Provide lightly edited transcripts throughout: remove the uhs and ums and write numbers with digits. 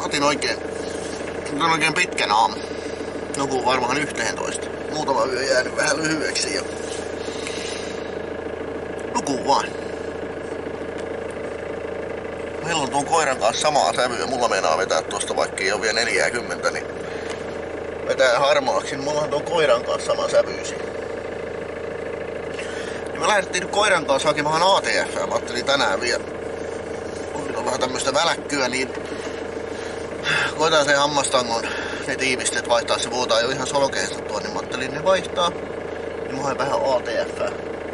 otin oikein pitkän aamun. Nukuin varmaan 11. Muutama yö jäänyt vähän lyhyeksi ja nukuin vaan. Meillä on tuon koiran kanssa samaa sävyä. Mulla meinaa vetää tosta, vaikka ei ole vielä 40, niin vetää harmaaksi. Niin mulla on tuon koiran kanssa sama sävyysi. Ja me lähdettiin nyt koiran kanssa hakemaan ATF. Mä ajattelin tänään vielä. On vähän tämmöstä väläkkyä, niin koitaan sen hammastangon ne tiivisteet vaihtaa. Se vuotaa jo ihan solkeesta tuon, niin mä ajattelin ne vaihtaa. Niin mä hain vähän ATF.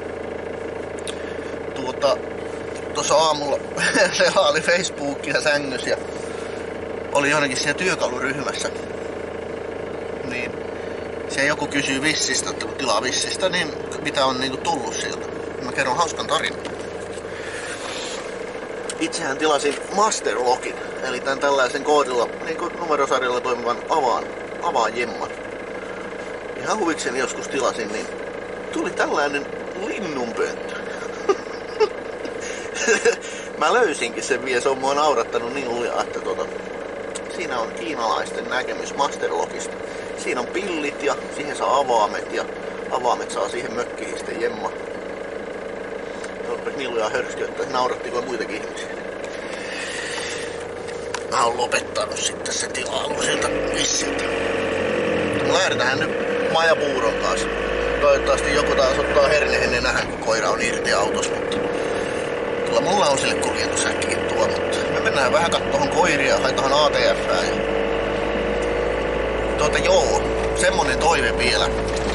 Tuossa aamulla selaili Facebookia sängyssä ja oli jonnekin siellä työkaluryhmässä. Niin se joku kysyy vissistä, että kun tilaa vissistä, niin mitä on niinku tullut sieltä. Mä kerron hauskan tarinan. Itsehän tilasin Masterlockin, eli tän tällaisen koodilla, niinku numerosarjalla toimivan avaajemman. Ihan huvikseni joskus tilasin, niin tuli tällainen linnunpönttö. Mä löysinkin sen vielä, se on mua naurattanut niin lujaa, että siinä on kiinalaisten näkemys Masterlockista. Siinä on pillit ja siihen saa avaimet ja avaimet saa siihen mökkiin sitten jemma. Se on niin lujaa hörskyä, että nauratti kuin muitakin ihmisiä. Mä oon lopettanut sitten se tilailu siltä vissiltä. Lähdetään nyt majapuuron kanssa. Toivottavasti joku taas ottaa hernehen nenähän, kun koira on irti autossa, mutta kyllä mulla on sille kuljetusäkkikin tuo, mutta me mennään vähän kattoon koiria ja haetaan ATF:ää. Joo, semmonen toive vielä.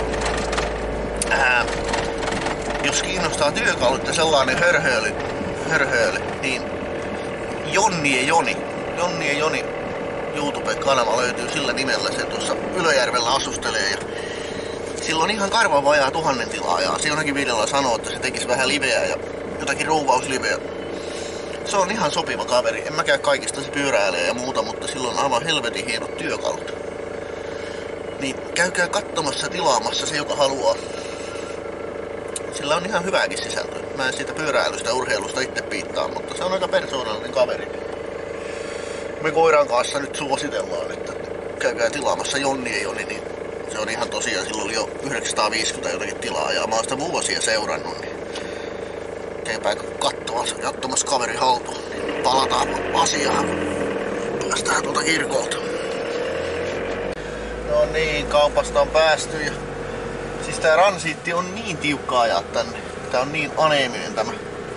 Jos kiinnostaa työkalut ja sellainen hörhöily, niin Jonni ja Joni YouTube-kanava löytyy sillä nimellä, se tuossa Ylöjärvellä asustelee ja sillä on ihan karvan vajaa 1000 tilaajaa. Se jonakin videolla sanoo, että se tekisi vähän liveä ja jotakin rouvausliveä. Se on ihan sopiva kaveri. En mäkään kaikista se pyöräilee ja muuta, mutta sillä on aivan helvetin hienot työkalut. Niin käykää katsomassa tilaamassa se, joka haluaa. Sillä on ihan hyvääkin sisältöä. Mä en siitä pyöräilystä ja urheilusta itse piittaa, mutta se on aika persoonallinen kaveri. Me koiran kanssa nyt suositellaan, että käykää tilaamassa Jonni ja Joni, niin se on ihan tosiaan, silloin oli jo 950 jotakin tilaajaa. Mä oon sitä vuosia seurannut, niin käykää katsomassa kaveri haltuun. Niin palataan asiaan. Päästään tuolta kirkolta. No niin, kaupasta on päästy ja siis tää ransiitti on niin tiukka ajaa tänne. Tää on niin aneeminen tämä.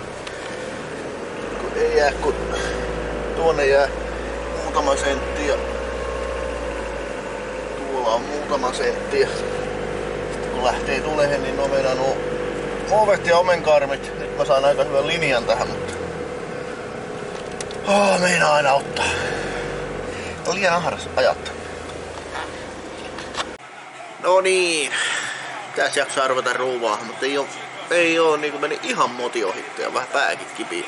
Kun ei jää, kun tuonne jää muutama sentti ja tuolla on muutama sentti ja sitten kun lähtee tulehen, niin on meidän ovet ja omenkarmit. Nyt mä saan aika hyvän linjan tähän, mutta meinaa aina ottaa. On liian ahdas ajatta. No niin, tässä jaksaa ruveta ruuvaamaan, mutta ei oo niinku meni ihan moti ohitte ja vähän pääkin kipiä.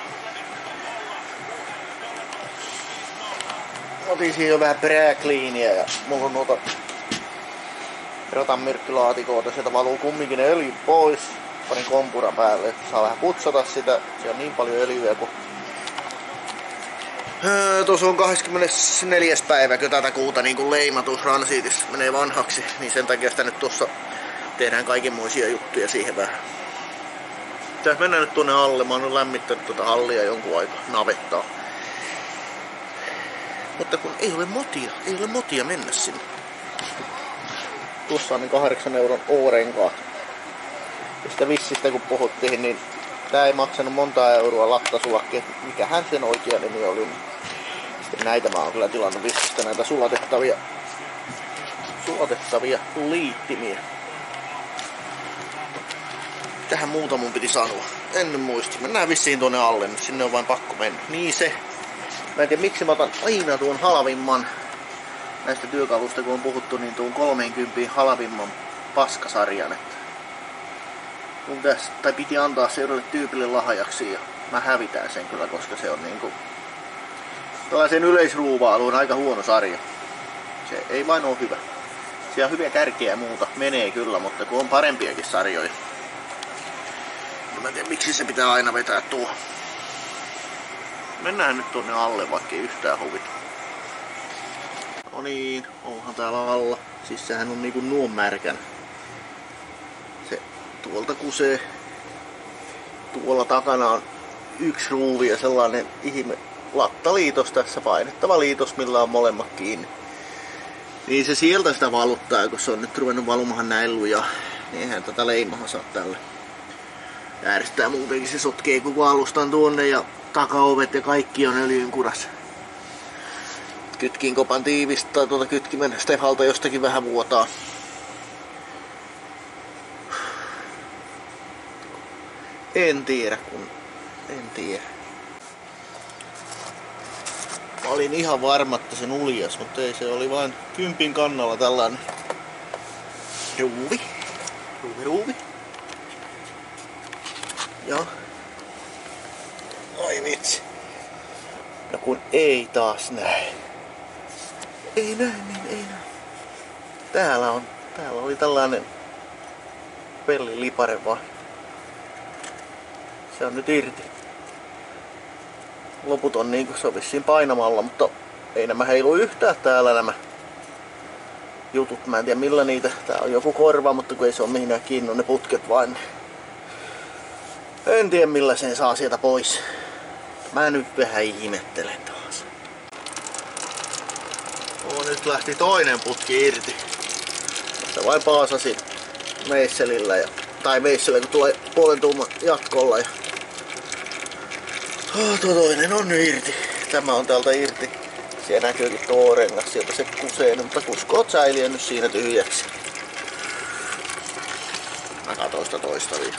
Otin siinä jo vähän prää-cleania ja mulla on noita ratanmyrkkylaatikoita, sieltä valuu kumminkin ne öljy pois. Panin kompura päälle, että saa vähän putsata sitä, siellä on niin paljon öljyä kun tuossa on 24. päiväkö tätä kuuta niin kuin leimatus ransiitis menee vanhaksi, niin sen takia sitä nyt tuossa tehdään kaikenmoisia juttuja siihen vähän. Tässä mennään nyt tuonne alle, mä oon nyt lämmittänyt tuota hallia jonkun aikaa, navettaa. Mutta kun ei ole motia mennä sinne. Tuossa on niin 8 euron O-renkaat. Ja sitä vissistä kun puhuttiin, niin tää ei maksanut monta euroa lattasulakkeen, mikähän sen oikea nimi oli. Sitten näitä mä oon kyllä tilannut vissistä, näitä sulatettavia liittimiä. Tähän muuta mun piti sanoa. En nyt muista. Mennään vissiin tuonne alle, nyt sinne on vain pakko mennä. Niin se. Mä en tiedä miksi mä otan aina tuon halvimman näistä työkalusta, kun on puhuttu, niin tuon 30 halvimman paskasarjan. Mun piti antaa se yhdelle tyypille lahjaksi ja mä hävitän sen kyllä, koska se on niinku tällaisen yleisruuvailuun aika huono sarja. Se ei vain oo hyvä. Siellä on hyviä kärkiä ja muuta, menee kyllä, mutta kun on parempiakin sarjoja. No mä en tiedä miksi se pitää aina vetää tuo. Mennään nyt tuonne alle, vaikka ei yhtään huvita. No niin, onhan täällä alla. Siis sehän on niinku nuon märkänä. Se tuolta kusee. Tuolla takana on yksi ruuvi ja sellainen ihme lattaliitos tässä, painettava liitos, millä on molemmat kiinni. Niin se sieltä sitä valuttaa, kun se on nyt ruvennut valumahan näin lujaa. Niin eihän tätä leimahan saa tällä. Järjestää muutenkin, se sotkee koko alustan tuonne ja takaovet ja kaikki on öljyn kurassa. Kytkin kopan tiivistää tuota kytkimen Stehalta jostakin vähän vuotaa. En tiedä. Mä olin ihan varma, että se nuljas, mutta ei, se oli vain 10 kannalla tällainen ruuvi. Ja. Ai vitsi. No kun ei taas näe. Ei näe. Täällä oli tällainen pellilipare vaan. Se on nyt irti. Loput on niinku se on vissiin painamalla, mutta ei nämä heilu yhtään täällä nämä jutut. Mä en tiedä millä niitä. Tää on joku korva, mutta kun ei se ole mihinkään kiinni, on ne putket vain. En tiedä millä sen saa sieltä pois. Mä nyt vähän ihmettelen taas. Nyt lähti toinen putki irti. Tässä vain paasasin meisselillä tai meissellä kun tulee puolen tuuman jatkolla. Ja tuo toinen on nyt irti. Tämä on täältä irti. Siellä näkyykin tuo rengas. Sieltä se kusee, mutta kuskoot säiliö nyt siinä tyhjäksi. Mä katon sitä toista vielä.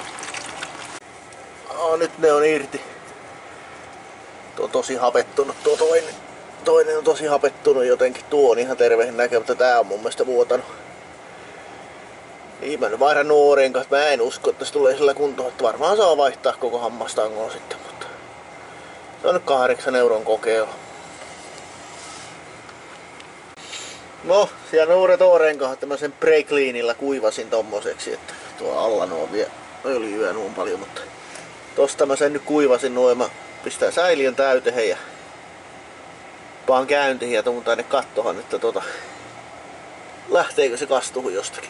Nyt ne on irti. Tuo on tosi hapettunut tuo toinen. Toinen on tosi hapettunut jotenkin. Tuo on ihan terveen näkö, mutta tää on mun mielestä vuotanut. Niin mä nyt vaihdan nuoreen kanssa. Mä en usko, että se tulee sillä kuntoon, että varmaan saa vaihtaa koko hammastangon sitten. Mutta se on nyt 8 euron kokeilu. No, siellä nuoret ooreen kanssa, että mä sen pre-cleanilla kuivasin tommoseksi, että tuo alla nuo vie öljyä nuon paljon, mutta tosta mä sen nyt kuivasin noin, mä pistän säiliön täyteen ja vaan käyntiin ja tuun tänne kattohan, että lähteekö se kastuhu jostakin.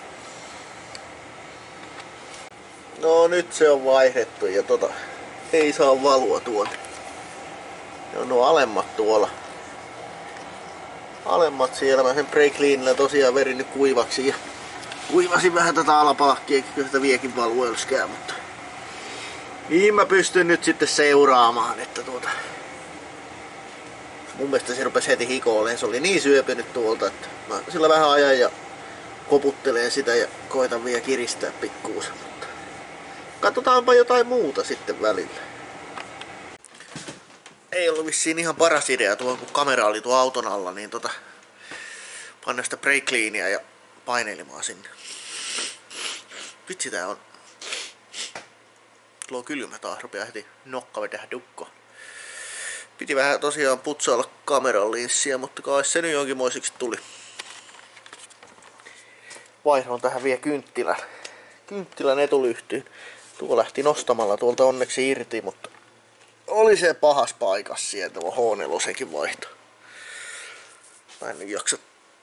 No nyt se on vaihdettu ja ei saa valua tuonne. Ne on nuo alemmat tuolla. Alemmat siellä, mä sen pre-cleanillä tosiaan verin nyt kuivaksi ja kuivasin vähän tätä alapalkkia, kyllä sitä viekin valua ylskää, mutta niin mä pystyn nyt sitten seuraamaan, että mun mielestä se rupesi heti hikoilemaan, se oli niin syöpynyt tuolta, että mä sillä vähän ajan ja koputtelen sitä ja koitan vielä kiristää pikkuusen, mutta katsotaanpa jotain muuta sitten välillä. Ei ollut vissiin ihan paras idea tuo, kun kamera oli tuo auton alla, niin panna sitä pre-cleania ja paineilemaan sinne. Vitsi tää on. Tuo kylmä taas, rupeaa heti nokka vetää dukkoon. Piti vähän tosiaan putsailla kameran linssiä, mutta kai se nyt jonkinmoisiksi tuli. Vaihdoin tähän vielä kynttilän etulyhtyyn. Tuo lähti nostamalla tuolta onneksi irti, mutta oli se pahas paikas sieltä, tuo H4 vaihto. Mä en nyt jaksa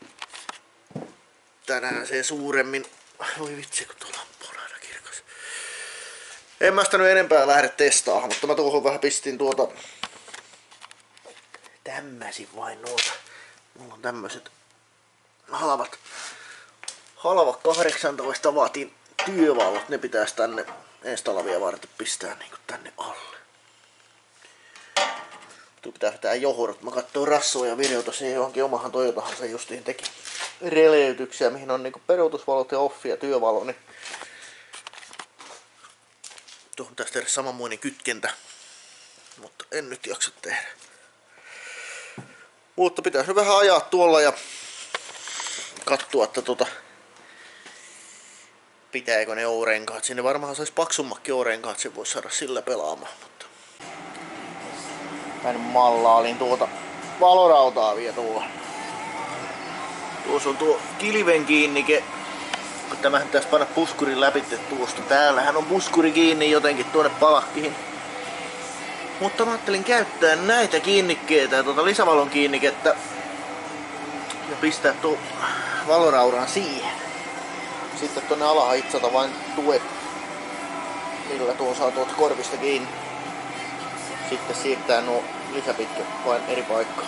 tänään se suuremmin. Voi vitsi, kun tuo lamppu on aina kirkas. En mä sitä nyt enempää lähde testaamaan, mutta mä tuohon vähän pistin tämmösin vain noita. Mulla on tämmöset halvat 18 wattin työvallot. Ne pitäis tänne enstalavia varten pistää niinku tänne alle. Tuo pitää tää johorot. Mä katsoin Rassoa ja videota siihen johonkin omahan Toyotahan se justiin teki releytyksiä, mihin on niinku peruutusvalot ja offi ja työvalo. Niin tuohon pitäis tehdä samanmoinen kytkentä, mutta en nyt jaksa tehdä. Mutta pitäis nyt vähän ajaa tuolla ja katsoa, että pitääkö ne O-renkaat. Sinne varmaan sais paksummakin O-renkaat, sen vois saada sillä pelaamaan. Mutta mä nyt mallailin valorautaa vielä tuolla. Tuossa on tuo kilven kiinnike. Tämähän pitäis panna puskurin läpi tuosta. Täällähän on puskuri kiinni jotenkin tuonne palakkiin. Mutta mä ajattelin käyttää näitä kiinnikkeitä ja lisävalon kiinnikettä pistää tuon valoraudan siihen. Sitten tonne alahan itsata vain tuet, millä tuon saa tuolta korvista kiinni. Sitten siirtää nuo lisäpitkät vain eri paikkaan.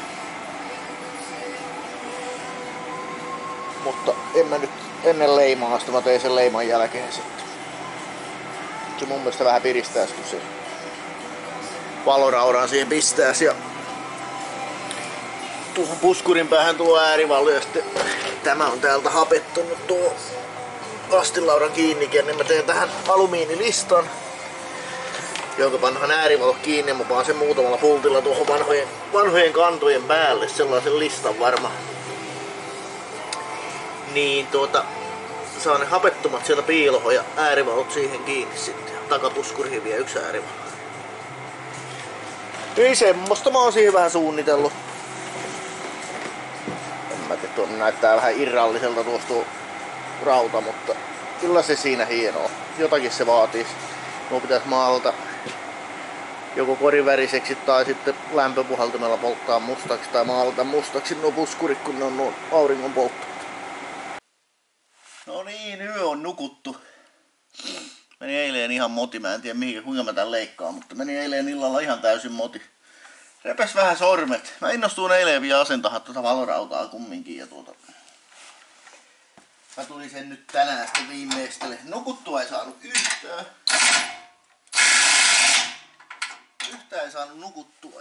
Mutta en mä nyt ennen leimaasta, mä tein sen leiman jälkeen sitten. Se mun mielestä vähän piristääs, kun se valoraudan siihen pistääs. Ja tuohon puskurin päähän tuo äärivalu ja sitten tämä on täältä hapettunut tuo kastilaudan kiinnikin, niin mä teen tähän alumiinilistan, jonka pannaan äärivalot kiinni ja mä paan sen muutamalla pultilla tuohon vanhojen kantojen päälle, sellaisen listan varmaan. Niin saa ne hapettomat sieltä piiloon ja äärivalot siihen kiinni sitten. Takapuskuriin vielä yksi äärivalo. Niin semmoista mä oon siihen vähän suunnitellut. En mä tiedä, tuonne näyttää vähän irralliselta tuosta tuo rauta, mutta kyllä se siinä hienoa. Jotakin se vaatii. Nuo pitäis maalata joko koriväriseksi tai sitten lämpöpuhaltimella polttaa mustaksi tai maalata mustaksi nuo puskurit, kun ne on nuo auringon polttomat. No niin, yö on nukuttu. Meni eilen ihan moti, mä en tiedä kuinka mä tän leikkaan, mutta meni eilen illalla ihan täysin moti. Repes vähän sormet. Mä innostuin eilen vielä asentamaan tuota valorautaa kumminkin ja mä tulin sen nyt tänään sitten viimeistele. Nukuttua ei saanut yhtään. Yhtään ei saanut nukuttua.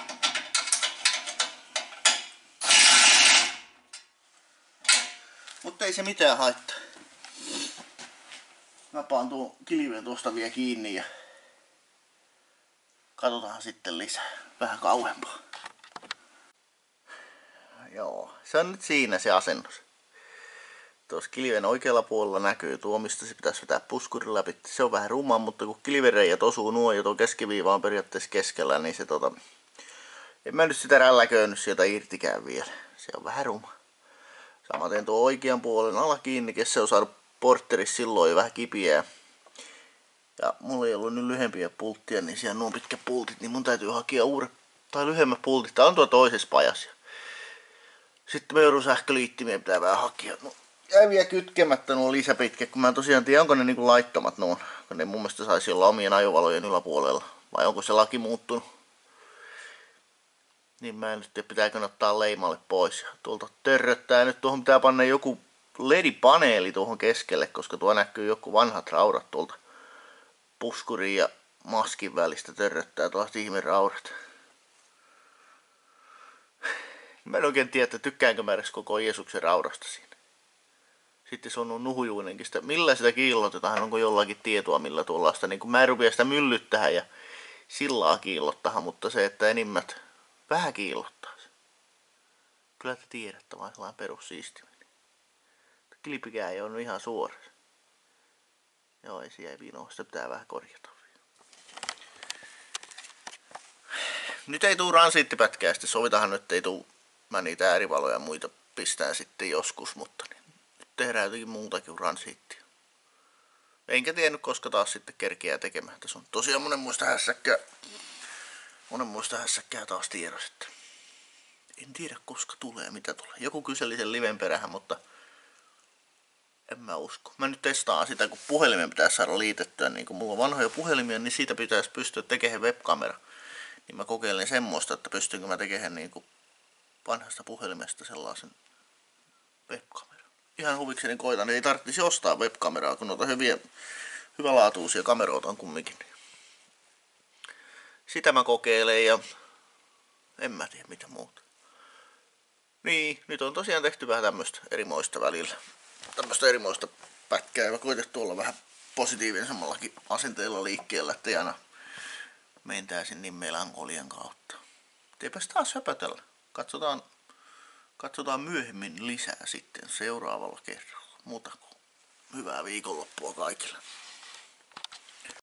Mutta ei se mitään haittaa. Mä paan tuon kilven tuosta vielä kiinni ja katsotaan sitten lisää. Vähän kauempaa. Joo, se on nyt siinä se asennus. Tuossa kilven oikealla puolella näkyy tuo, mistä se pitäisi vetää puskurin läpi. Se on vähän ruma, mutta kun kilvereijät osuu nuo ja tuo keskiviiva on periaatteessa keskellä, niin se en mä nyt sitä rälläköinyt sieltä irtikään vielä. Se on vähän ruma. Samaten tuo oikean puolen ala kiinni, se on saanut porterissa silloin jo vähän kipiää. Ja mulla ei ollut nyt lyhempiä pulttia, niin siellä nuo pitkät pultit, niin mun täytyy hakea uudet tai lyhyemmät pultit. Tää on tuo toisessa pajassa. Sitten me joudun sähköliittimiä pitää vähän hakea. No, jäi vielä kytkemättä nuo lisäpitkät, kun mä en tosiaan tiedä, onko ne niinku laittomat nuo. Kun ne mun mielestä saisi olla omien ajovalojen yläpuolella. Vai onko se laki muuttunut? Niin mä en nyt tiedä, pitääkö ne ottaa leimalle pois. Tuolta törröttää nyt, tuohon pitää panna joku LED-paneeli tuohon keskelle, koska tuo näkyy joku vanhat raudat tuolta puskurin ja maskin välistä törröttää tuollaiset ihme raudat. Mä en oikein tiedä, että tykkäänkö mä edes koko Jeesuksen raudasta siinä. Sitten se on nuhujuinenkin sitä, millä sitä kiillotetaan, onko jollakin tietoa millä tuollaista. Niin kun mä en rupea sitä myllyttämään ja sillaa kiillottamaan, mutta se, että enimmät vähän kiillottaa se. Kyllä te tiedätte, vaan sellainen perussiistiminen. Kilpikään ei ole ihan suora. Joo, ei se jäi vinoon, sitä pitää vähän korjata. Nyt ei tuu ransiittipätkää, sitten sovitahan nyt ei tuu, mä niitä äärivaloja ja muita pistään sitten joskus, mutta niin, nyt tehdään jotenkin muutakin kuin ransiittia. Enkä tiennyt, koska taas sitten kerkeää tekemään. Tässä on tosiaan monenmoista hässäkkää taas tiedossa, että en tiedä koska tulee, mitä tulee. Joku kyseli sen liven perähän, mutta en mä usko. Mä nyt testaan sitä, kun puhelimen pitäisi saada liitettyä. Niin kun mulla on vanhoja puhelimia, niin siitä pitäisi pystyä tekemään webkamera. Niin mä kokeilen semmoista, että pystynkö mä tekemään niin kuin vanhasta puhelimesta sellaisen webkameran. Ihan huvikseni koitan, ei tarvitsisi ostaa webkameraa, kun noita hyvälaatuisia kameroita on kumminkin. Sitä mä kokeilen ja en mä tiedä mitä muuta. Niin, nyt on tosiaan tehty vähän tämmöistä erimoista välillä. Tämmöistä erimoista pätkää ja mä koitettu olla vähän positiivisemmallakin asenteella liikkeellä, ettei aina mentäisin niin melankolian kautta. Eipäs taas höpötellä. Katsotaan myöhemmin lisää sitten seuraavalla kerralla. Muuta kuin hyvää viikonloppua kaikille.